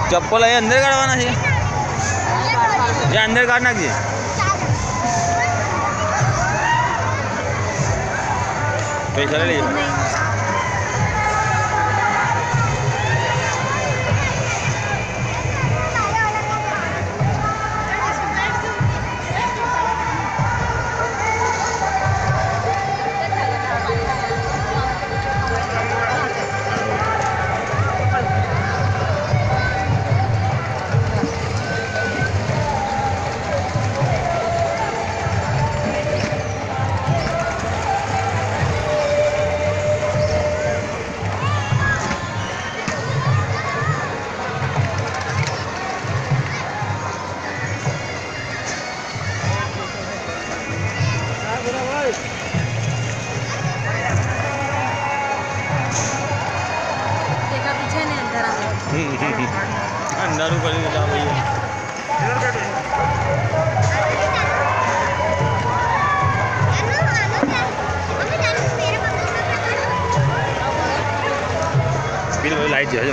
चप्पल है अंदर काढ़वाना है या अंदर काढ़ना चाहिए पैसा ले लीजिए। अंदर ऊपर जा भैया फिर वो लाइट जो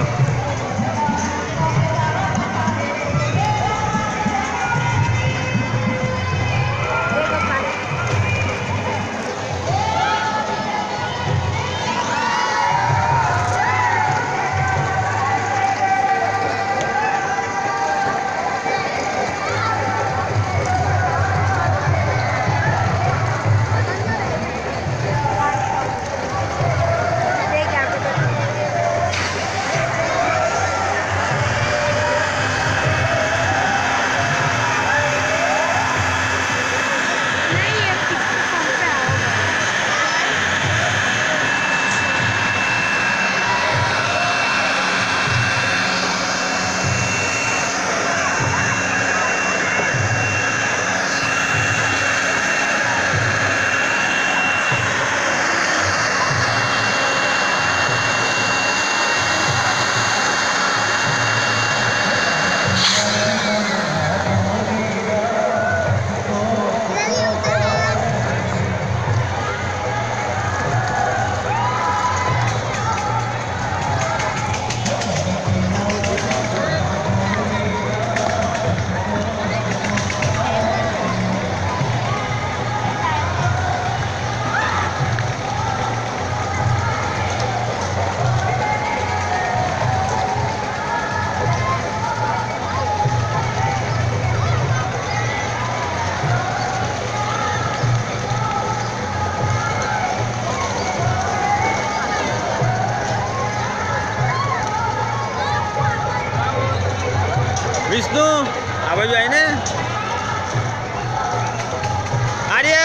विष्णु आ बाजू आई ने आर्या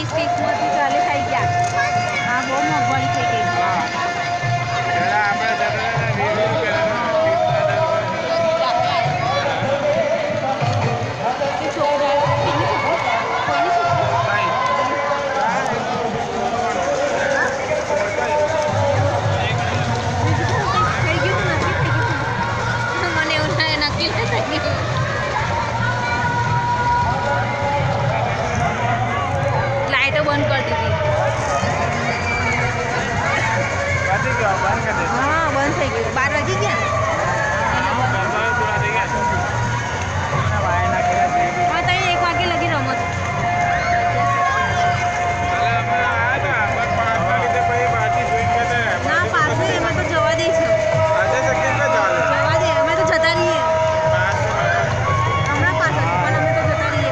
30માંથી 40 થઈ ગયા. હા બહુ મોંઘવારી થઈ ગઈ. લાઈટો બંધ કરી દીધી. હા બંધ થઈ ગયું. 12 વાગી ગયા. હા તો 1 વાગે લગી રમત. ના પાછું એમાં તો જવા દે છે. જવા દે અમે તો જતા રહીએ. હમણાં પાછળ પણ અમે તો જતા રહીએ.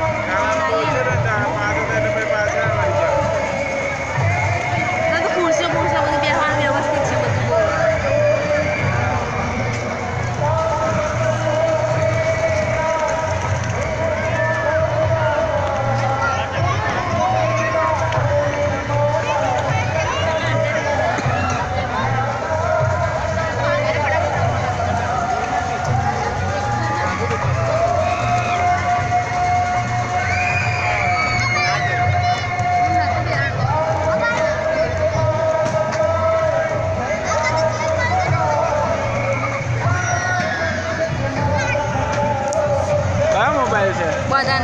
તો ખુરશીઓ બધું બેસવાનું વ્યવસ્થિત છે બધું. કયા મોબાઈલ છે? બધા